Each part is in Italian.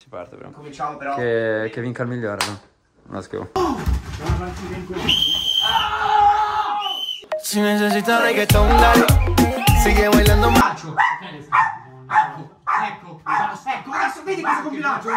si parte però. Cominciamo però. Che vinca il migliore, no? Let's go. Si necesita reggaeton, dale. Sigue bailando macho. Ecco, adesso vedi questo combinato.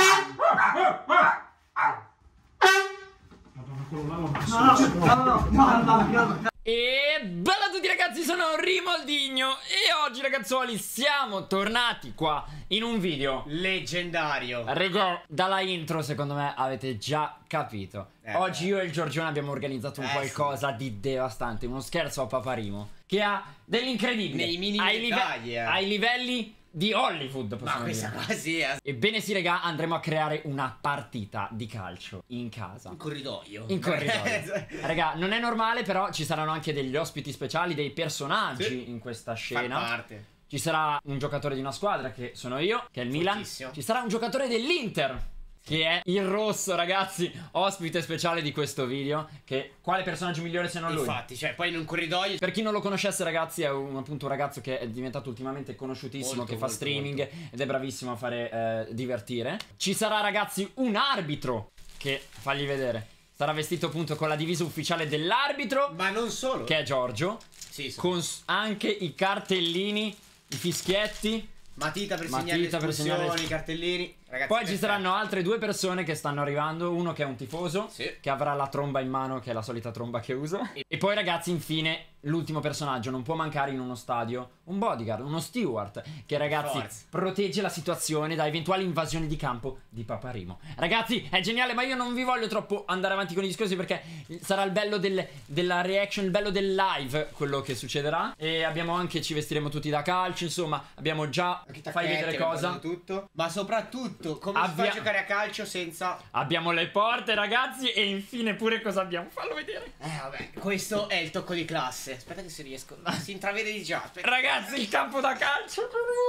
No. E bella a tutti ragazzi, sono Rimoldigno e oggi ragazzuoli siamo tornati qua in un video Leggendario. Regà, dalla intro secondo me avete già capito. Oggi io e il Giorgione abbiamo organizzato un qualcosa di devastante, uno scherzo a Paparimo che ha dell'incredibile nei minimi dettagli, ai livelli di Hollywood, possiamo dire. Questa sì, Ebbene sì regà, andremo a creare una partita di calcio in casa. in corridoio. In corridoio. Raga, non è normale, però ci saranno anche degli ospiti speciali, dei personaggi in questa scena. Fa parte. Ci sarà un giocatore di una squadra, che sono io, che è il Milan. Ci sarà un giocatore dell'Inter, che è il Rosso, ragazzi, ospite speciale di questo video. Che quale personaggio migliore se non lui? Infatti, cioè, poi in un corridoio. Per chi non lo conoscesse, ragazzi, è appunto un ragazzo che è diventato ultimamente conosciutissimo, Molto, che fa streaming ed è bravissimo a fare divertire. Ci sarà, ragazzi, un arbitro che, fagli vedere, sarà vestito appunto con la divisa ufficiale dell'arbitro, Ma non solo. che è Giorgio, con anche i cartellini, i fischietti, matita per segnare le espulsioni, i cartellini. Ragazzi, poi ci saranno altre due persone che stanno arrivando. Uno che è un tifoso, che avrà la tromba in mano, che è la solita tromba che uso. E poi ragazzi, infine, l'ultimo personaggio, non può mancare in uno stadio, un bodyguard, uno steward, che ragazzi protegge la situazione da eventuali invasioni di campo di Paparimo. Ragazzi, è geniale, ma io non vi voglio troppo andare avanti con i discorsi, perché sarà il bello della reaction, il bello del live, quello che succederà. E abbiamo anche, ci vestiremo tutti da calcio, insomma, abbiamo già, fai vedere cosa. Tutto. Ma soprattutto, come si fa a giocare a calcio senza... Abbiamo le porte, ragazzi, e infine pure cosa abbiamo. Fallo vedere. Vabbè, questo è il tocco di classe. Aspetta che se riesco. Si intravede di già. Aspetta. Ragazzi, il campo da calcio.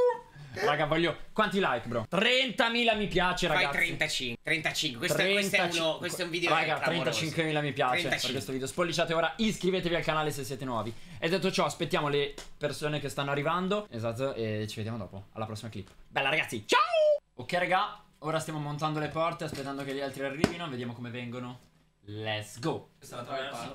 Raga, voglio... Quanti like, bro? 30.000 mi piace, ragazzi. Fai 35. Questo è un video. Raga, 35.000 mi piace per questo video. Spolliciate ora, iscrivetevi al canale se siete nuovi. E detto ciò, aspettiamo le persone che stanno arrivando. Esatto, e ci vediamo dopo. Alla prossima clip. Bella, ragazzi, ciao! Ok, raga, ora stiamo montando le porte, aspettando che gli altri arrivino. Vediamo come vengono. Let's go. Questa è la traversa.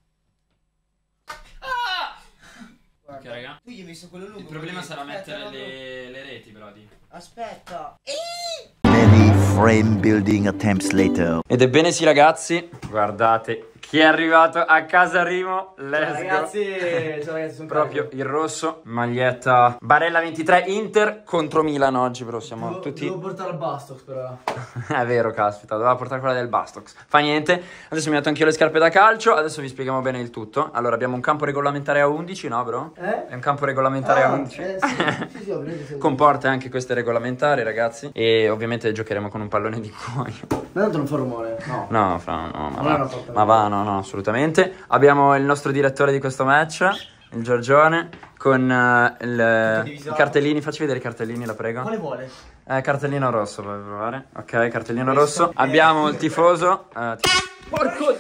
Ok, raga. Tu gli hai messo quello lungo. Il problema sarà mettere le reti, brody. Aspetta. Many frame building attempts later. Ed ebbene sì ragazzi, guardate chi è arrivato a casa Rimo. Let's go. Ciao ragazzi, sono proprio il rosso, maglietta Barella 23 Inter contro Milan oggi, però siamo tutti... Devo portare il Bastox però. È vero, caspita, doveva portare quella del Bastox. Fa niente, adesso mi metto anch'io le scarpe da calcio, adesso vi spieghiamo bene il tutto. Allora, abbiamo un campo regolamentare a 11, no bro? È un campo regolamentare a 11. Sì, ovviamente. Con porte anche queste regolamentari, ragazzi. E ovviamente giocheremo con un pallone di cuoio. Ma tanto non fa rumore, no. No, fra, no, ma va, no, assolutamente. Abbiamo il nostro direttore di questo match, il Giorgione, con i cartellini. Facci vedere i cartellini, la prego. Quale vuole? Cartellino rosso, vuoi provare? Ok, cartellino rosso. Abbiamo il tifoso. Porco!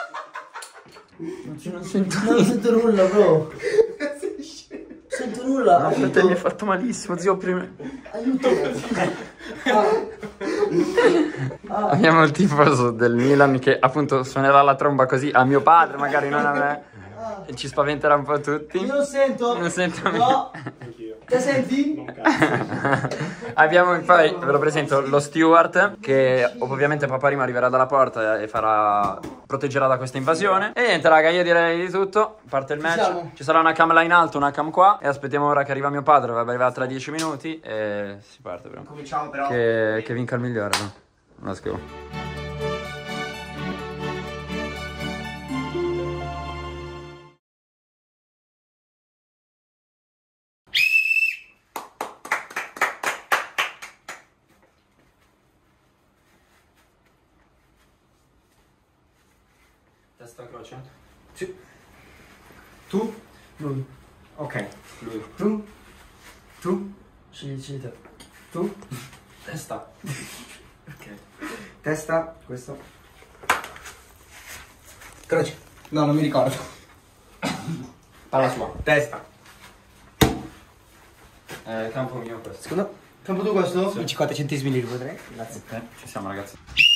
Non sento nulla, bro. Sento nulla. No, aspetta, mi ha fatto malissimo, zio. Aiuto. Abbiamo il tifoso del Milan che appunto suonerà la tromba così a mio padre, magari non a me. E ci spaventerà un po' tutti. Io non sento. Non sento. No. Te senti? Abbiamo poi, ve lo presento, lo steward, che ovviamente Paparimo arriverà dalla porta e proteggerà da questa invasione. E niente raga, io direi di tutto. Parte il match. Ci sarà una cam là in alto, una cam qua. E aspettiamo ora che arriva mio padre. Dovrebbe arrivare tra 10 minuti. E si parte però. Cominciamo però. Che vinca il migliore, no? Let's go. Testa croce? Sì. Tu? Lui. Ok. Lui. Tu? Scegli te. Tu? Testa. Ok. Testa, questo. Croce. No, non mi ricordo. Palla sua. Testa. Campo mio questo. Secondo. Campo tu questo? 50 centesimi li potrei. Grazie. Ok, ci siamo ragazzi.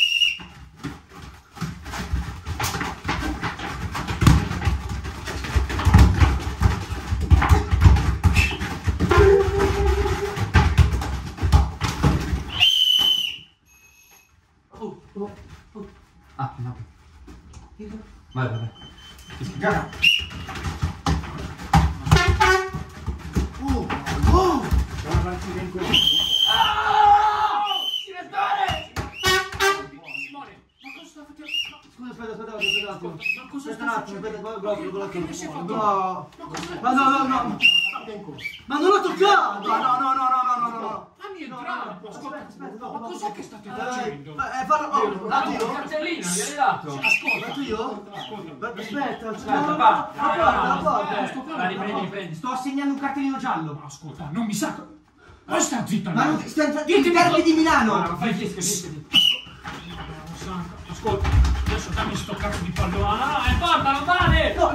Ah, no. Vai, vai, vai. Già. Aspetta un attimo, no. Ma non l'ho toccato! No. Fammi entrare! Ascolta, ma cos'è che state facendo? Dato io? Cartellino, gliel'hai dato. Ascolta, Dato io? ascolta. Aspetta, Riprendi. Sto assegnando un cartellino giallo. Ascolta, non mi sa. Ma sta zitta! Ma non stai in derby di Milano! Ascolta, adesso dammi sto cazzo di pallone. Portalo, Dane! No!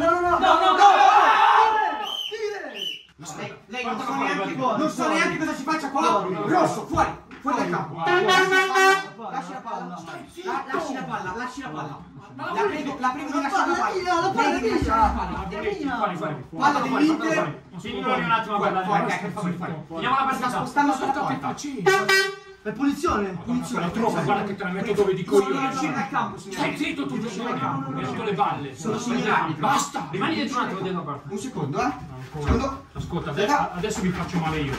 Lei Non so neanche cosa si faccia qua! Rosso, fuori dal campo. Lasci la palla! Lasci la palla. La prego di lasciare la palla! La palla è mia! Palla dell'Inter! Signori, un attimo a guardare. Finiamo la partita. Spostando sulla Che porta! facendo? È punizione! La trova, guarda che te la metto dove dico io. Non uscire dal campo, Stai signore! zitto tu, mi metto le balle. Sono signore! Basta! Rimani dentro un attimo, dentro la porta. Un secondo, Secondo! Ascolta, adesso vi faccio male io.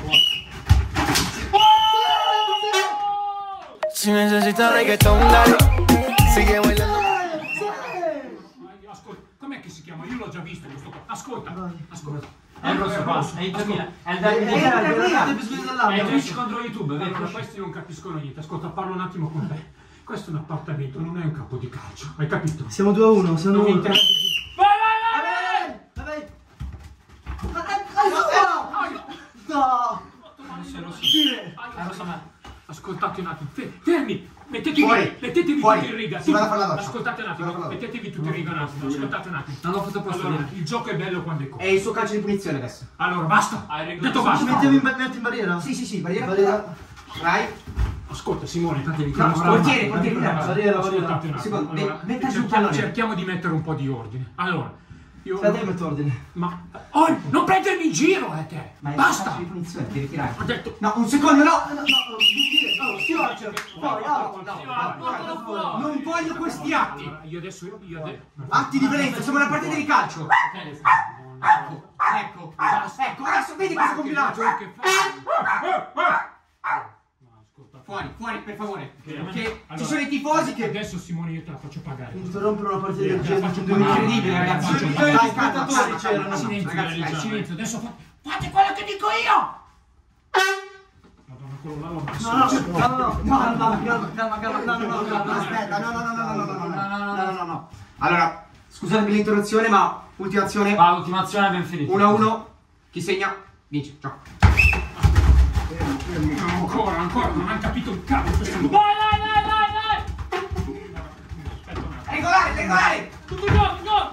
Si necesita reggaeton, dale. Sigue bailando. Ascolta, com'è che si chiama? Io l'ho già visto questo qua. Ascolta. È il rosso pass, è Inter Milan. È il derby è Twitch contro YouTube, vedi? Allora, questi non capiscono niente. Ascolta, parlo un attimo con te. Questo è un appartamento, non è un campo di calcio. Hai capito? Siamo 2-1, siamo Non mi 1. interessa. Vai! No! È rosso ma. Ascoltate un attimo, fermi! Mettetevi tutti in riga. Ascoltate un attimo, mettetevi tutti in riga un attimo. Ascoltate un attimo. Non ho fatto posto. Allora, il gioco è bello quando è corto. È il suo calcio di punizione adesso. Allora, basta! Detto basta! Metti in barriera? Sì, barriera. Vai. Ascolta Simone, tanto vi Portiere, barriera. Ascoltate un attimo. Allora, metta giù il pallone. cerchiamo di mettere un po' di ordine. Allora, io... Aspetta, metto ordine. Ma... Oh, non prendermi in giro, te! Ma è Basta! calcio di punizione, devi tirare. Ho detto... No, un secondo, no! Non voglio questi atti! Io adesso... Atti di violenza, siamo alla partita di calcio! Ecco, adesso vedi cosa ho combinato! Fuori, per favore! Che ci sono i tifosi che... Adesso Simone io te la faccio pagare. Interrompere una partita del genere. Incredibile, ragazzi! Spettatori c'erano. Silenzio, adesso fate quello che dico io! Madonna, quello là l'ho messo. No. Allora, scusatemi l'interruzione, ma ultima azione. Va, ultima azione, ben finito. 1-1. Chi segna? Vince. Ciao. Ancora, non hanno capito un cazzo. Vai! Regolare! Tutto no!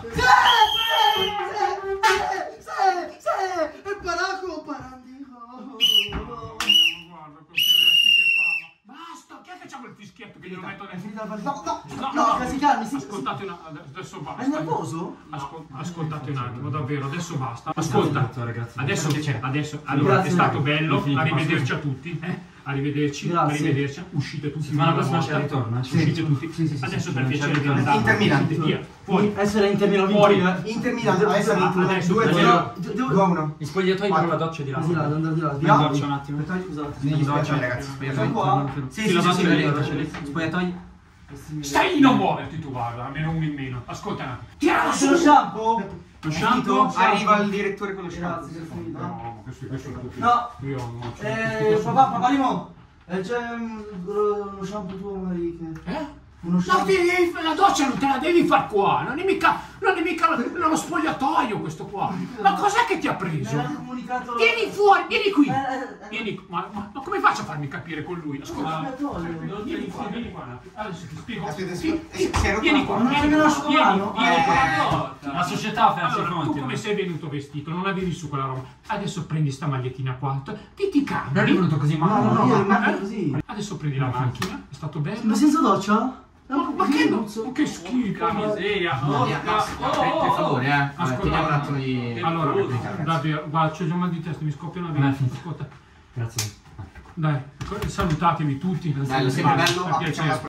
È Paraco, Parandico. Guarda, questi resti che fa. Basta, chi è che c'ha quel fischietto che glielo metto dentro? No, si calmi, Ascoltate adesso basta. È nervoso? Ascoltate un attimo, davvero, adesso basta. Ascolta, adesso allora Grazie. è stato bello, Finito, arrivederci a tutti, Arrivederci, uscite tutti. Settimana prossima c'è il ritorno, uscite tutti. Adesso per piacere di Inter Milan. Via, fuori. Essere Inter Milan. Fuori. Inter Milan, adesso ha vinto Adesso 2-1. Gli spogliatoi con la doccia di là. Di là, di là. La doccia un attimo. Scusate. Negli spogliatoi, ragazzi. Sono qua? Sì, la doccia lì, la doccia sì. lì. Spogliatoi. Stai non muoverti tu, guarda, almeno uno in meno. Ascolta un attimo. Tiralo Lo su! shampoo? Lo shampoo? Arriva il direttore con lo shampoo. Grazie, è finito. No, questo No. io non so. Papà Limo. C'è uno shampoo tuo magari che... Eh? Uno No, shampoo... la doccia non te la devi far qua, non è mica Non è mica lo spogliatoio questo qua. Ma cos'è che ti ha preso? Vieni fuori, vieni qui. Vieni, ma come faccio a farmi capire con lui? Ascolta. Vieni qua. Adesso ti spiego. Vieni qua. Vieni qua. La società fa Allora, tu come sei venuto vestito? Non avevi su quella roba. Adesso prendi sta magliettina qua. Ti cambi. Non è venuto così male. No, io rimango così. Adesso prendi la macchina. È stato bello. Ma senza doccia? Ma che non so, che schifo, miseria. Per favore, teniamo un attimo di... Allora, davvero, guarda, c'ho già mal di testa, mi scoppia una vena. Ascolta. Grazie. Dai, salutatevi tutti. Bello, sempre bello. Per piacere.